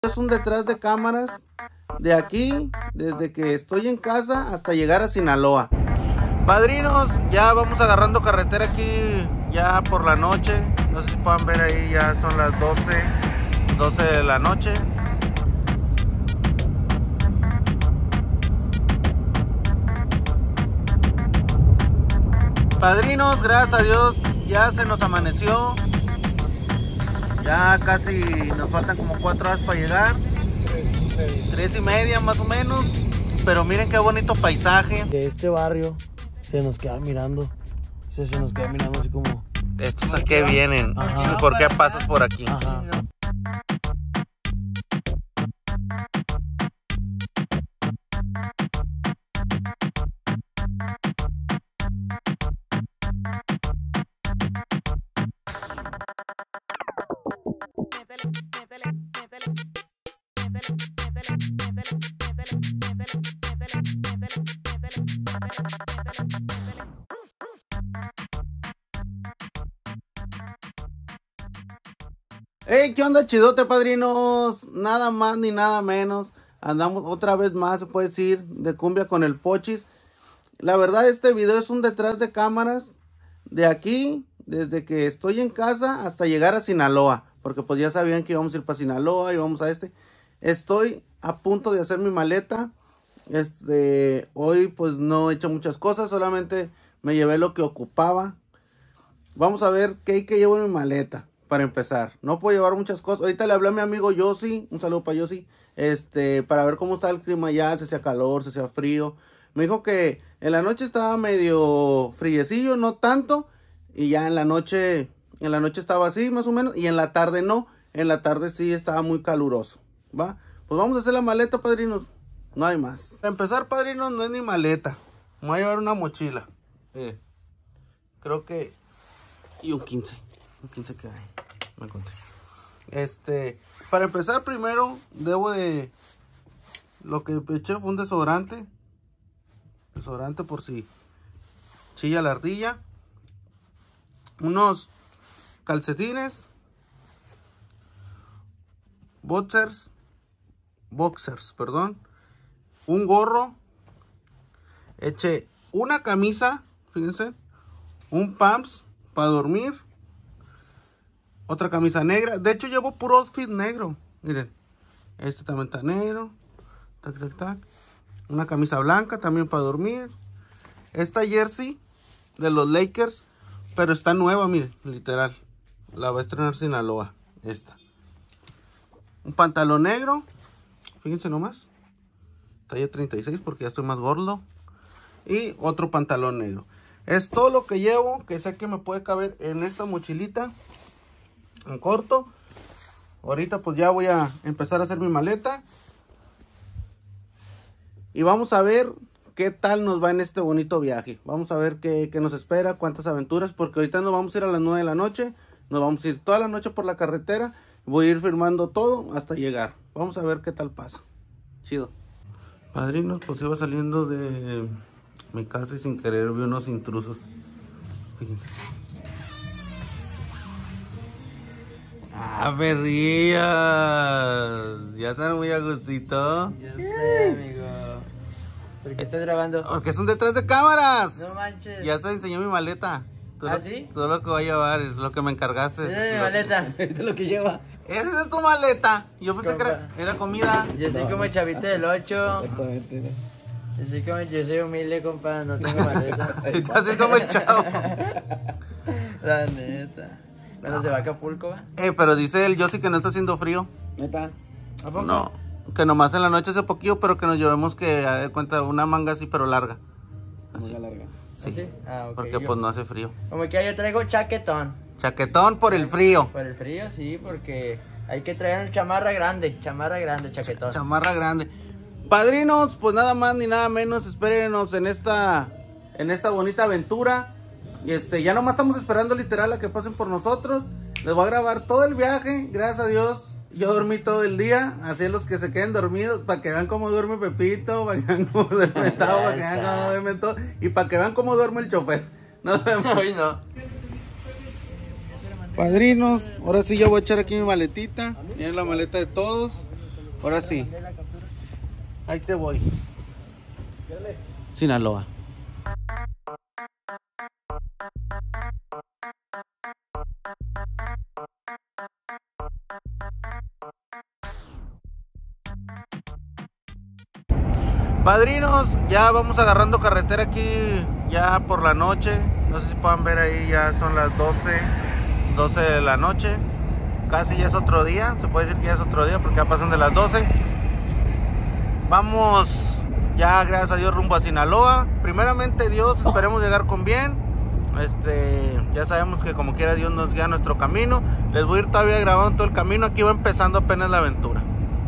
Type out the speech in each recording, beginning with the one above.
Es un detrás de cámaras de aquí, desde que estoy en casa hasta llegar a Sinaloa. Padrinos, ya vamos agarrando carretera aquí ya por la noche. No sé si puedan ver ahí, ya son las 12 de la noche. Padrinos, gracias a Dios ya se nos amaneció. Ya casi nos faltan como 4 horas para llegar. 3:30 más o menos. Pero miren qué bonito paisaje. De este barrio se nos queda mirando. Se nos queda mirando así como... ¿Estos a qué vienen? Ajá. ¿Y por qué pasas por aquí? Ajá. ¡Hey! ¿Qué onda, chidote, padrinos? Nada más ni nada menos. Andamos otra vez más, se puede decir, de cumbia con el Pochis. La verdad, este video es un detrás de cámaras de aquí, desde que estoy en casa hasta llegar a Sinaloa. Porque pues ya sabían que íbamos a ir para Sinaloa y vamos a Estoy a punto de hacer mi maleta. Hoy pues no he hecho muchas cosas, solamente me llevé lo que ocupaba. Vamos a ver qué hay que llevo en mi maleta. Para empezar, no puedo llevar muchas cosas. Ahorita le hablé a mi amigo Yossi, un saludo para Yossi, para ver cómo está el clima allá, si hacía calor, si hacía frío. Me dijo que en la noche estaba medio friecillo, no tanto, y ya en la noche estaba así más o menos, y en la tarde no, en la tarde sí estaba muy caluroso, ¿va? Pues vamos a hacer la maleta, padrinos, no hay más. Para empezar, padrinos, no es ni maleta, me voy a llevar una mochila, creo que, y un 15 que hay, me encontré. Para empezar primero, lo que eché fue un desodorante por si chilla la ardilla, unos calcetines, boxers, perdón, un gorro, eché una camisa, fíjense, un pants para dormir, otra camisa negra. De hecho llevo puro outfit negro. Miren. Este también está negro. Tac, tac, tac. Una camisa blanca también para dormir. Esta jersey de los Lakers. Pero está nueva, miren. Literal. La va a estrenar Sinaloa. Esta. Un pantalón negro. Fíjense nomás. Talla 36 porque ya estoy más gordo. Y otro pantalón negro. Es todo lo que llevo. Que sé que me puede caber en esta mochilita. En corto. Ahorita pues ya voy a empezar a hacer mi maleta. Y vamos a ver qué tal nos va en este bonito viaje. Vamos a ver qué nos espera, cuántas aventuras. Porque ahorita nos vamos a ir a las 9 de la noche. Nos vamos a ir toda la noche por la carretera. Voy a ir filmando todo hasta llegar. Vamos a ver qué tal pasa. Chido. Padrinos, pues iba saliendo de mi casa y sin querer vi unos intrusos. Fíjense. Ah, perrillos. Ya están muy a gustito. Yo sé, amigo. ¿Por qué estás grabando? Porque son detrás de cámaras. No manches. Ya te enseñó mi maleta. ¿Ah, sí? Todo lo que voy a llevar, lo que me encargaste. Esa es mi maleta. Esto es lo que lleva. Esa es tu maleta. Yo pensé que era comida. Yo soy como el chavito del 8. Exactamente. Yo soy humilde, compa. No tengo maleta. Si te haces como el chavo. La neta. Cuando se va a Acapulco, ¿va? Pero dice el Yossi que no está haciendo frío. ¿Neta? ¿A poco? No, que nomás en la noche hace poquillo, pero que nos llevemos que, a ver, cuenta, una manga así, pero larga. Manga larga. Sí, ¿Sí? Ah, ok. porque pues no hace frío. Como que yo traigo chaquetón. Chaquetón por el frío. Por el frío, sí, porque hay que traer chamarra grande, chaquetón. Chamarra grande. Padrinos, pues nada más ni nada menos, espérenos en esta bonita aventura. Ya nomás estamos esperando literal a que pasen por nosotros. Les voy a grabar todo el viaje, gracias a Dios. Yo dormí todo el día, así los que se queden dormidos, para que vean cómo duerme Pepito, para que vean cómo duerme Tavo, para que vean cómo duerme todo, y para que vean cómo duerme el chofer. Nos vemos. Hoy no. Padrinos, ahora sí ya voy a echar aquí mi maletita. Miren la maleta de todos. Ahora sí. Ahí te voy. Sinaloa. Padrinos, ya vamos agarrando carretera aquí ya por la noche. No sé si puedan ver ahí, ya son las 12 de la noche. Casi ya es otro día, se puede decir que ya es otro día porque ya pasan de las 12. Vamos ya, gracias a Dios, rumbo a Sinaloa. Primeramente Dios, esperemos llegar con bien. Ya sabemos que como quiera Dios nos guía nuestro camino. Les voy a ir todavía grabando todo el camino. Aquí va empezando apenas la aventura.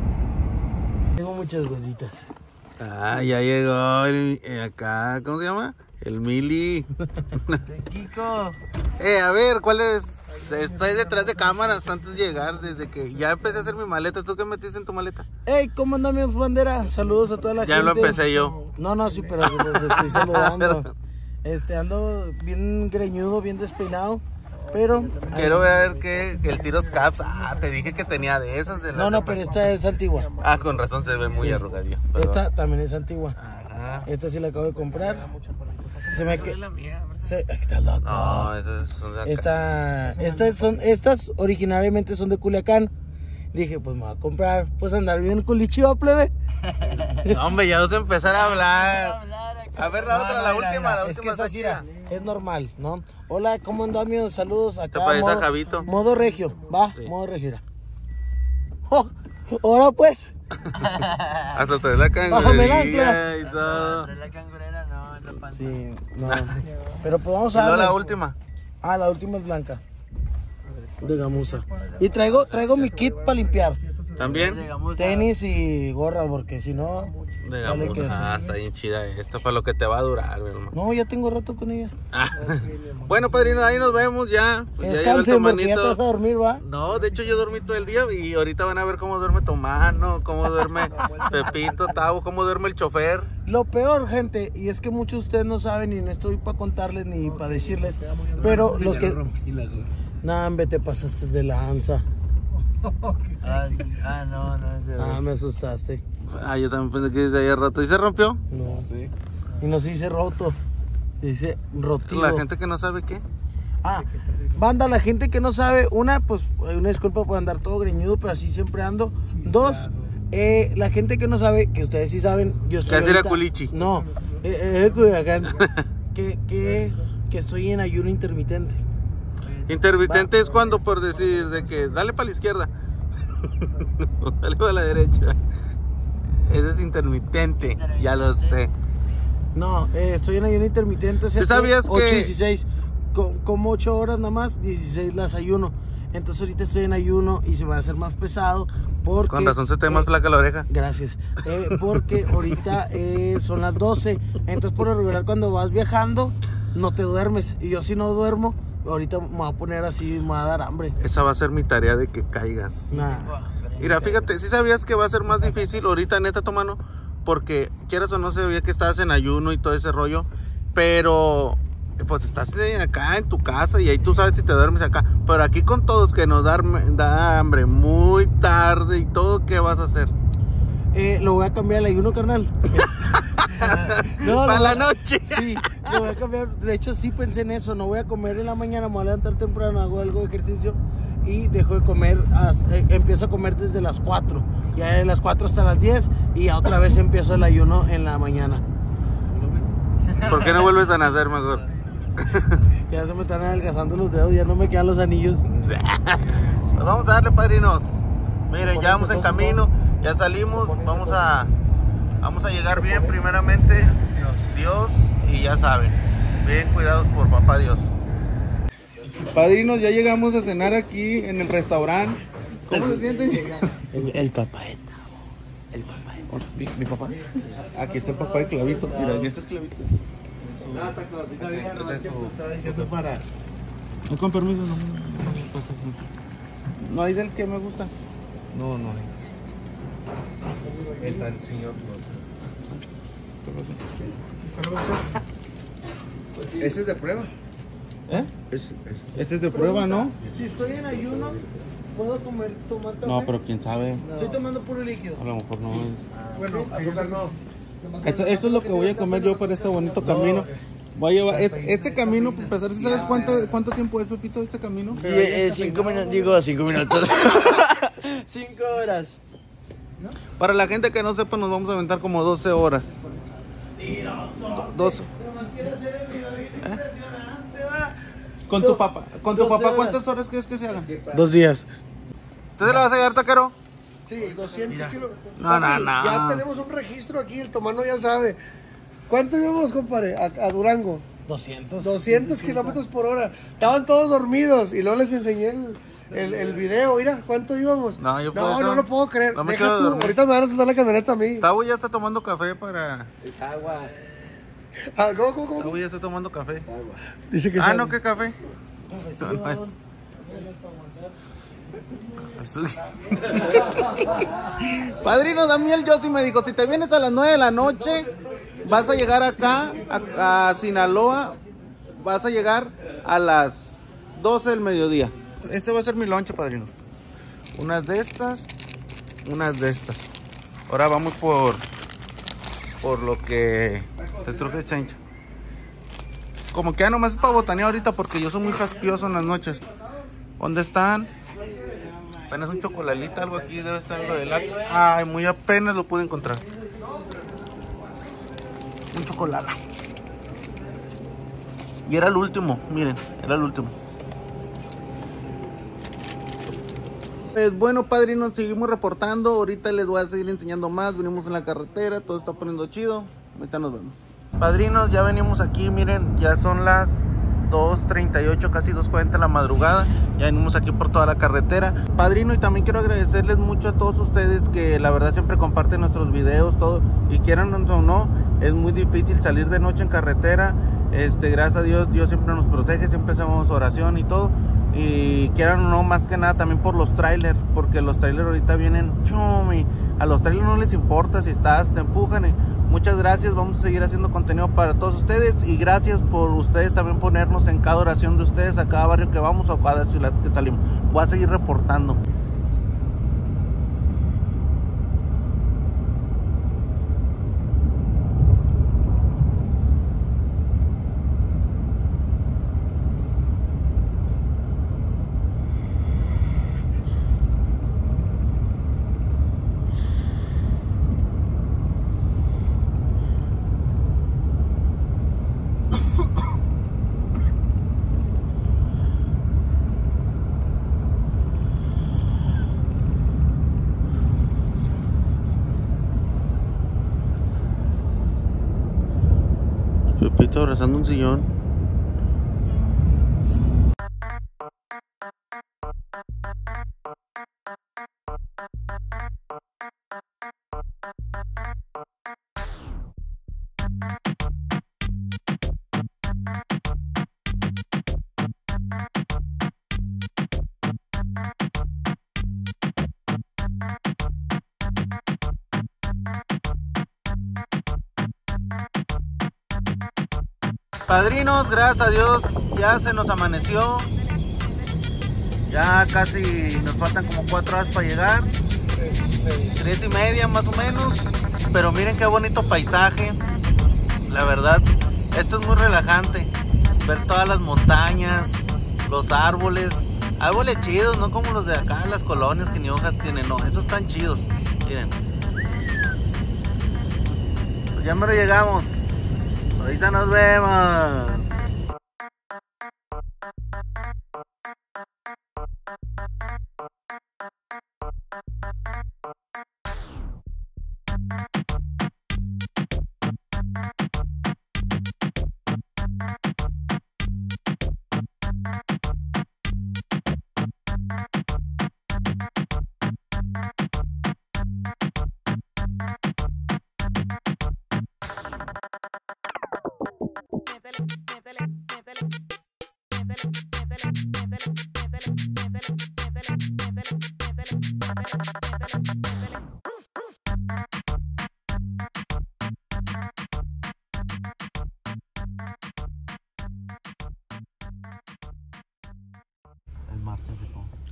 Tengo muchas huesitas. Ah, ya llegó acá, ¿cómo se llama? El Mili. Kiko. A ver, ¿cuál es? Estoy detrás de cámaras antes de llegar, desde que ya empecé a hacer mi maleta. ¿Tú qué metiste en tu maleta? Hey, ¿cómo anda mi bandera? Saludos a toda la gente. Ya lo empecé yo. No, sí, pero los estoy saludando. Ando bien greñudo, bien despeinado, pero... Quiero ver que el Tiros Caps. Ah, te dije que tenía de esas. De No, pero esta es antigua. Ah, con razón se ve muy arrugadillo. Esta también es antigua. Ajá. Esta sí la acabo de comprar. Se me Es la mía. Está loco. No, esas son de acá. Estas originariamente son de Culiacán. Dije, pues me voy a comprar, pues andar bien culichiva, plebe. No, hombre, ya vas a empezar a hablar. A ver, la otra, la última, la es que última esa está chida. es normal, ¿no? Hola, ¿cómo andan, amigos? Saludos acá. Te parece a Javito. Modo regio, va, Sí. modo regio. Oh, ahora pues. Hasta trae la Bájame el cangurería ancla. y todo. La cangurera no, es la panza. Sí, no. Pero pues vamos Y a luego la darle. última. Ah, la última es blanca. De gamuza. Y traigo mi kit para limpiar. ¿También? Llegamos a- Tenis y gorra, porque si no. De vale gamuza. que sí. Ah, está bien chida esta, para lo que te va a durar, mi hermano. No, ya tengo rato con ella. Ah. Bueno, padrino, ahí nos vemos ya. Pues ya llegó el Descansen porque ya te vas a tomanito. dormir, ¿va? No, de hecho yo dormí todo el día y ahorita van a ver cómo duerme Tomano, cómo duerme Pepito, Tavo, cómo duerme el chofer. Lo peor, gente, y es que muchos de ustedes no saben y no estoy para contarles ni para decirles, pero los que... Nah, hombre, te pasaste de lanza. no, es de Ah, me asustaste. Ah, yo también pensé que desde ahí a rato. ¿Y se rompió? No. Y no se dice roto, se dice rotivo. La gente que no sabe qué. Ah, banda, la gente que no sabe, pues una disculpa por andar todo greñudo, pero así siempre ando. Dos, la gente que no sabe, que ustedes sí saben, yo estoy Que hacer ahorita- culichi. No, Culiacán, que estoy en ayuno intermitente. Intermitente es cuando por decir de que dale para la izquierda. Dale para la derecha. Ese es intermitente, ya lo sé. No, estoy en ayuno intermitente. O sea, ¿Sí sabías que- 8 y 16, como 8 horas nada más, 16 las ayuno. Entonces ahorita estoy en ayuno y se va a hacer más pesado porque... Con razón se te ve más flaca la oreja. Gracias. Porque ahorita son las 12. Entonces por lo regular cuando vas viajando no te duermes. Y yo si no duermo, ahorita me voy a poner así, me va a dar hambre. Esa va a ser mi tarea de que caigas. Nah. Mira, fíjate, si sabías que va a ser más difícil ahorita, neta, Tomano, porque quieras o no se veía que estabas en ayuno y todo ese rollo, pero pues estás acá en tu casa y ahí tú sabes si te duermes acá, pero aquí con todos que nos da hambre muy tarde y todo, ¿qué vas a hacer? Lo voy a cambiar al ayuno, carnal. Para la noche. Sí, lo voy a cambiar. De hecho, sí pensé en eso. No voy a comer en la mañana, me voy a levantar temprano, hago algo de ejercicio y dejo de comer. Empiezo a comer desde las 4. Ya de las 4 hasta las 10 y ya otra vez empiezo el ayuno en la mañana. ¿Por qué no vuelves a nacer mejor? Ya se me están adelgazando los dedos, ya no me quedan los anillos. Pues vamos a darle, padrinos. Miren, ya vamos en camino, ya salimos, vamos a llegar bien primeramente, Dios, y ya saben, bien cuidados por papá Dios. Padrinos, ya llegamos a cenar aquí en el restaurante. ¿Cómo se sienten? El papá. ¿Mi papá? Aquí está el papá de Clavito. Mira, aquí está el Clavito. No, con permiso, no. No hay del que me gusta. No hay. El tal señor. Ese es de prueba. ¿Eh? Este es de prueba, ¿no? Si estoy en ayuno, ¿Puedo tomar café? No, pero quién sabe. Estoy tomando puro líquido. A lo mejor no es. Bueno, azúcar no. Esto es lo que voy a comer yo por este bonito camino. Voy a llevar este camino, para empezar, ¿sabes cuánto tiempo es, Pepito, este camino? 5 minutos, digo 5 minutos. 5 horas. Para la gente que no sepa, nos vamos a aventar como 12 horas. 12. Con tu papá, ¿cuántas horas crees que se hagan? 2 días. ¿Tú te la vas a llevar, taquero? Sí, 200 kilos. No. Ya tenemos un registro aquí, el tomano ya sabe. ¿Cuánto íbamos, compadre? A Durango. 200 kilómetros por hora. Estaban todos dormidos y luego les enseñé el video. Mira, ¿cuánto íbamos? No, yo por eso no lo puedo creer. no me Deja quedo tú, dormido. ahorita me van a soltar la camioneta a mí. Tavo ya está tomando café para... Es agua. Ah, ¿Cómo? Tavo ya está tomando café. Dice que Ah, no, ¿qué café? Padrino Daniel Yossi me dijo, si te vienes a las 9 de la noche, vas a llegar acá, a Sinaloa, vas a llegar a las 12 del mediodía. Este va a ser mi lonche, padrinos. Unas de estas, unas de estas. Ahora vamos por lo que te truque de chancha. Como que ya nomás es para botanear ahorita porque yo soy muy jaspioso en las noches. ¿Dónde están? Apenas un chocolalita, algo aquí debe estar en lo del acto. Ay, muy apenas lo pude encontrar. Un chocolala. Y era el último, miren, era el último. Pues bueno, padrinos, seguimos reportando. Ahorita les voy a seguir enseñando más. Venimos en la carretera, todo está poniendo chido. Ahorita nos vemos. Padrinos, ya venimos aquí, miren, ya son las 2:38, casi 2:40 de la madrugada. Ya venimos aquí por toda la carretera. Padrino, y también quiero agradecerles mucho a todos ustedes que la verdad siempre comparten nuestros videos, todo. Y quieran o no, es muy difícil salir de noche en carretera. Gracias a Dios, Dios siempre nos protege, siempre hacemos oración y todo. Y quieran o no, más que nada también por los trailers, porque los trailers ahorita vienen chum, y a los trailers no les importa si estás, te empujan. Muchas gracias, vamos a seguir haciendo contenido para todos ustedes y gracias por ustedes también ponernos en cada oración de ustedes, a cada barrio que vamos o a cada ciudad que salimos. Voy a seguir reportando. Pepito abrazando un sillón. Padrinos, gracias a Dios, ya se nos amaneció. Ya casi nos faltan como 4 horas para llegar. 3:30 más o menos. Pero miren qué bonito paisaje. La verdad, esto es muy relajante. Ver todas las montañas, los árboles. Árboles chidos, no como los de acá, las colonias que ni hojas tienen. No, esos están chidos. Miren. Pues ya mero llegamos. Ahorita nos vemos. Métele,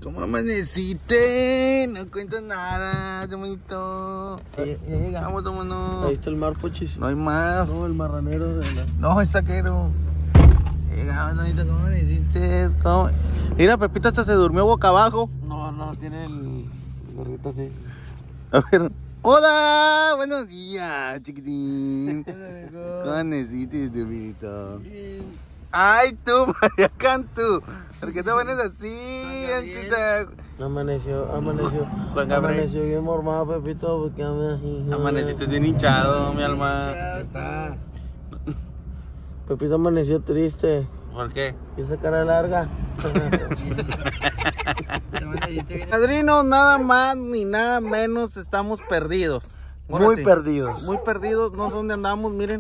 ¿Cómo amaneciste? No cuento nada, bonito. Ya llegamos. Vámonos. Ahí está el mar, Pochis. No hay más. No, el marranero de la... No, es taquero. Llegamos, bonito. ¿Cómo amaneciste? ¿Cómo? Mira, Pepito hasta se durmió boca abajo. No, tiene el gorrito así. A ver. Hola, buenos días, chiquitín. ¿Cómo amaneciste, Pepito? Ay, tú, María Cantú. ¿Por qué te pones así, Ancita? Amaneció. Juan Gabriel. Amaneció bien mormado, Pepito, porque Amaneciste bien hinchado, mi alma. Eso está. Pepito amaneció triste. ¿Por qué? ¿Y esa cara larga? Padrinos, nada más ni nada menos estamos perdidos. Ahora Muy sí, perdidos. Muy perdidos, no sé dónde andamos, miren.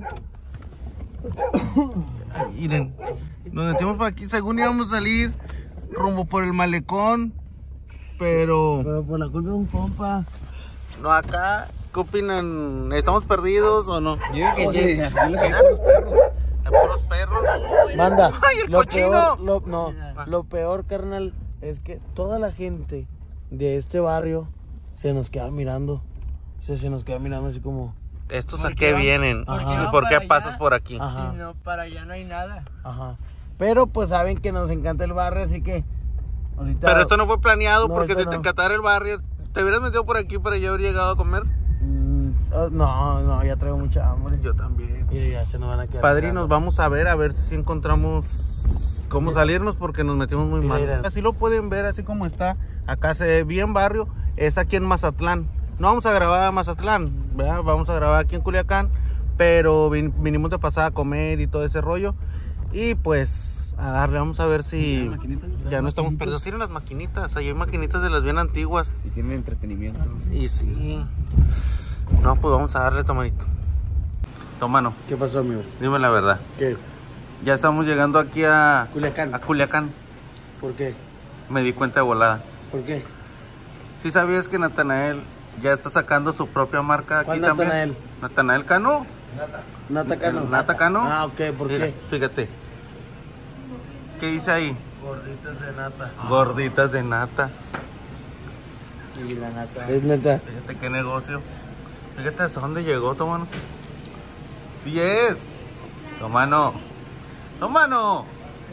Ay, miren, nos metimos por aquí, según íbamos a salir rumbo por el malecón, pero por la culpa de un compa. no acá. ¿Qué opinan? ¿Estamos perdidos o no? Yo digo que sí, yo lo que hay por los perros. ¿Hay puros perros? Manda, ¡Ay, el cochino! lo peor, carnal, es que toda la gente de este barrio se nos queda mirando. Se nos queda mirando así como... ¿Estos ¿Por a qué qué van- vienen? por qué ¿Y van por qué para pasas allá? por aquí? Ajá. Si no, para allá no hay nada. Ajá. Pero pues saben que nos encanta el barrio, así que ahorita... Pero esto no fue planeado No, porque esto si te no. encantara el barrio, ¿te hubieras metido por aquí para ya haber llegado a comer? No, ya traigo mucha hambre. Yo también. Mire, ya se nos van a quedar. Padrinos, mirando. vamos a ver si encontramos cómo salirnos porque nos metimos muy mal. Mira. Así lo pueden ver, así como está. Acá se ve bien barrio, es aquí en Mazatlán. No vamos a grabar a Mazatlán, ¿verdad? Vamos a grabar aquí en Culiacán, pero vinimos de pasada a comer y todo ese rollo. Y pues a darle, vamos a ver si ya no estamos perdidos. Miren las maquinitas, ahí hay maquinitas de las bien antiguas. Si tienen entretenimiento. Y sí. No, pues vamos a darle, Tomanito. Tomano, ¿Qué pasó, amigo? dime la verdad. ¿Qué? Ya estamos llegando aquí a Culiacán. Culiacán. ¿Por qué? Me di cuenta de volada. ¿Por qué? ¿Sí sabías que Natanael ya está sacando su propia marca aquí ¿Cuál también? Natanael? Natanael Cano. Nata Cano. Nata Cano. Ah, ok, ¿por Mira, qué? fíjate. ¿Qué dice ahí? Gorditas de nata. Gorditas de nata. Y la nata. Es neta. Fíjate qué negocio. Fíjate hasta dónde llegó, Tomano. Sí es. Tomano. Tomano.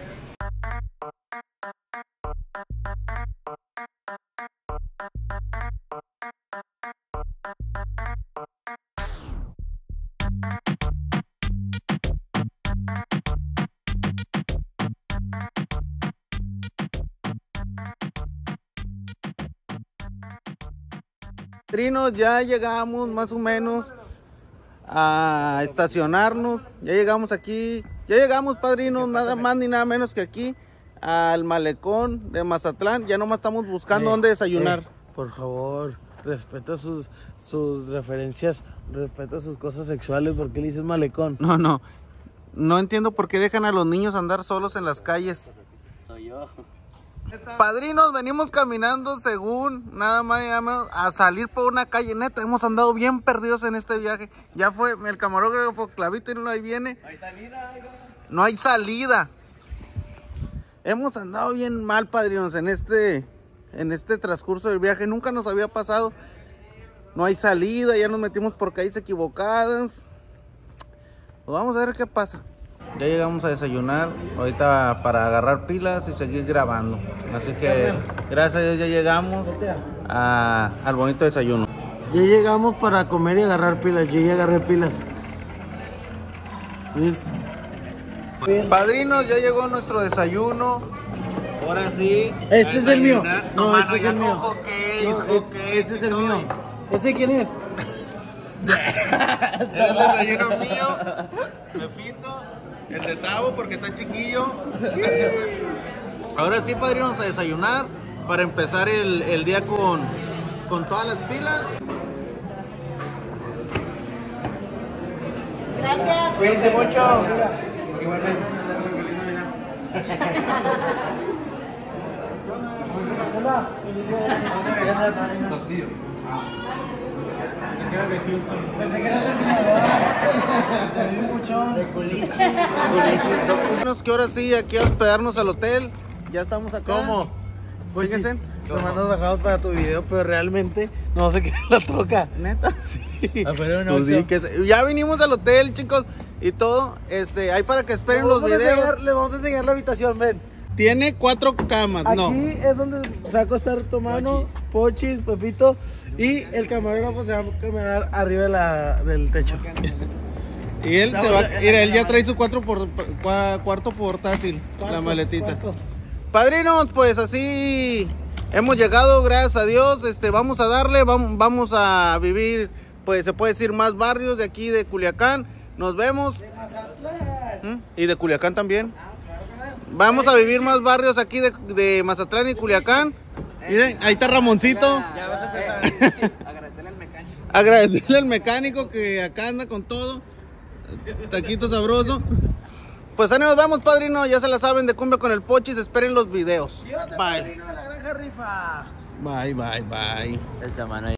Padrinos, ya llegamos más o menos a estacionarnos. Ya llegamos aquí. Ya llegamos, padrinos, nada más ni nada menos que aquí al malecón de Mazatlán. Ya nomás estamos buscando dónde desayunar. Por favor, respeta sus referencias, respeta sus cosas sexuales. ¿Por qué le dices malecón? No entiendo por qué dejan a los niños andar solos en las calles. Soy yo. Padrinos, venimos caminando según nada más y nada menos a salir por una calle. Neta, hemos andado bien perdidos en este viaje. Ya fue el camarógrafo Clavito y no ahí viene. No hay salida. No hay salida. Hemos andado bien mal, padrinos, en este transcurso del viaje. Nunca nos había pasado. No hay salida, ya nos metimos por calles equivocadas. Pues vamos a ver qué pasa. Ya llegamos a desayunar, ahorita para agarrar pilas y seguir grabando. Así que gracias a Dios ya llegamos al bonito desayuno. Ya llegamos para comer y agarrar pilas. Yo ya agarré pilas. ¿Ves? Padrinos, ya llegó nuestro desayuno. Ahora sí. Este es el mío. desayunar. No, Mano, este es ya el mío. cojo case, No, cojo case este es y el todo. mío. ¿Este quién es? Es el desayuno mío, Pepito, el de Tavo porque está chiquillo. Ahora sí, padrinos, a desayunar para empezar el día con todas las pilas. Gracias. Cuídense mucho. Que ahora sí, aquí a hospedarnos al hotel. Ya estamos acá. ¿Cómo? Pues Fíjense. Nomás nos bajamos para tu video, pero realmente no se queda la troca. ¿Neta? Sí. Afuera Pues sí, ya vinimos al hotel, chicos, y todo. Ahí para que esperen los videos. Les vamos a enseñar la habitación, ven. Tiene 4 camas, Aquí no. es donde se va a acostar tu mano, Pochis, Pepito, y el camarógrafo se va a caminar arriba del techo. Y él se va, mira, él ya trae su cuarto portátil, la maletita. Cuarto. Padrinos, pues así hemos llegado, gracias a Dios. Vamos a darle, vamos a vivir, pues se puede decir, más barrios de aquí de Culiacán. Nos vemos. De Mazatlán. Y de Culiacán también. Vamos a vivir más barrios aquí de Mazatlán y Culiacán. Miren, ahí está Ramoncito. Ya vas a empezar. Agradecerle al mecánico. Agradecerle al mecánico que acá anda con todo. Taquito sabroso. Pues ahí nos vamos, padrino. Ya se la saben, de Cumbia con el Pochis. Esperen los videos. Llévate, Bye. padrino de la granja rifa. Bye, bye, bye. Esta mano ahí.